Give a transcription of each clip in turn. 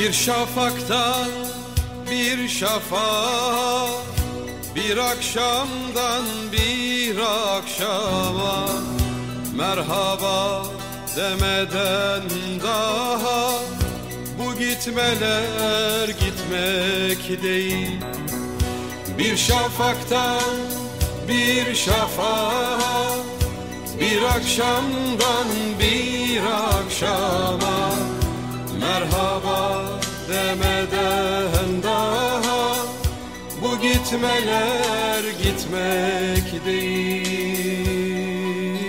Bir şafaktan bir şafağa, bir akşamdan bir akşama, merhaba demeden daha bu gitmeler gitmek değil. Bir şafaktan bir şafağa, bir akşamdan bir akşama, merhaba demeden daha bu gitmeler gitmek değil.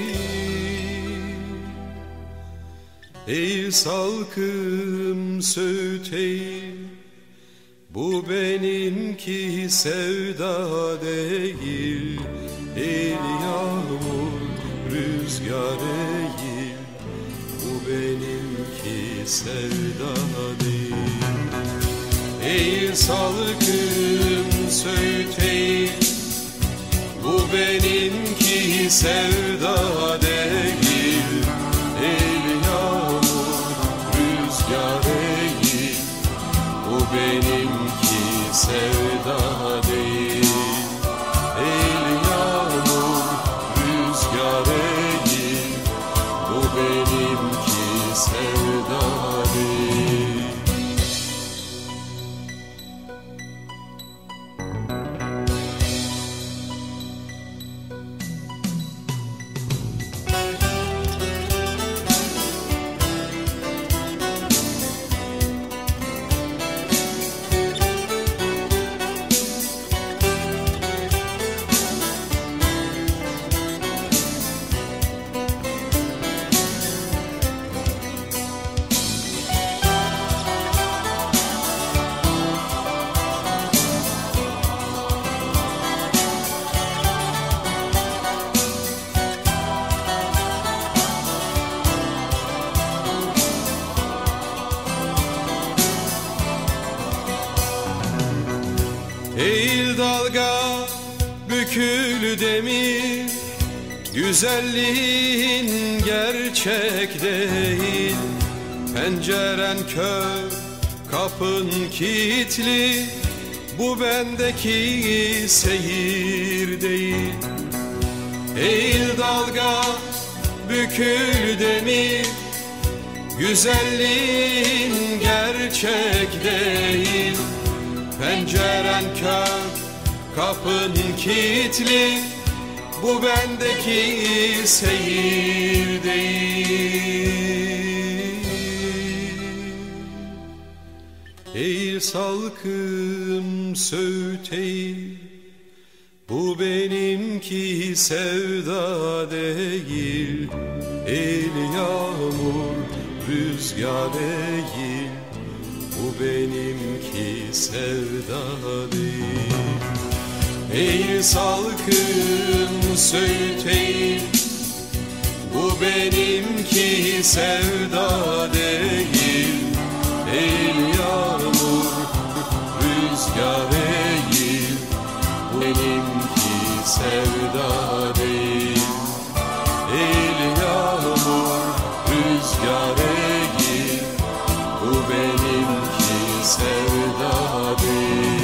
Ey salkım Söğüt eğil, bu benimki sevda değil. Ey yağmur rüzgar eğil, bu benimki sevda değil. Ey salkım Söğüt eğil, bu benimki sevda değil. Ey yağmur rüzgar eğil, bu benimki sevda değil. Ey yağmur rüzgar eğil, bu benimki sevda değil. Eğil dalga, bükül demir, güzelliğin gerçek değil. Penceren kör, kapın kilitli, bu bendeki seyir değil. Eğil dalga, bükül demir, güzelliğin gerçek değil. Penceren kör, kapın kilitli, bu bendeki seyir değil. Eğil salkım Söğüt eğil, bu benimki sevda değil. Eğil yağmur rüzgar eğil, bu benimki sevda değil. Eğil salkım Söğüt eğil, bu benimki sevda değil. Eğil yağmur rüzgar eğil, bu benimki sevda değil. Eğil yağmur rüzgar eğil, bu benimki sevda değil.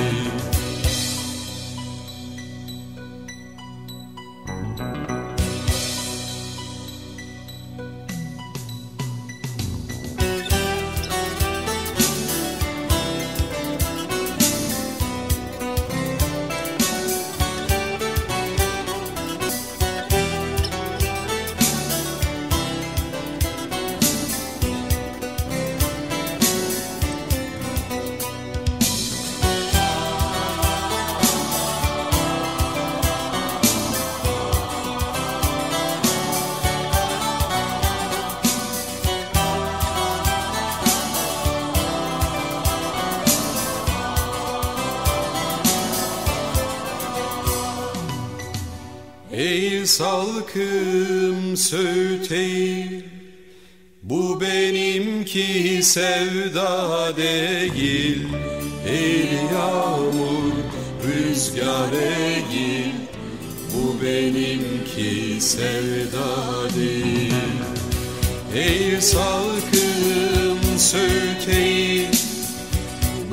Eğil salkım Söğüt eğil, bu benimki sevda değil. Eğil yağmur rüzgar eğil, bu benimki sevda değil. Eğil salkım Söğüt eğil,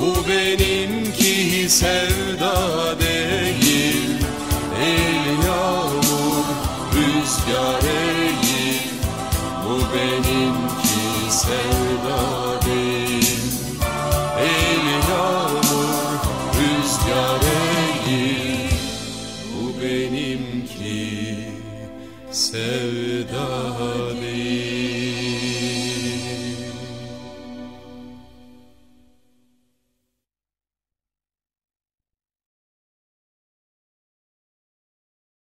Bu benimki sevda değil, el yağmur rüzgar değil. Bu benimki sevda değil, el yağmur rüzgar değil. Bu benimki sevda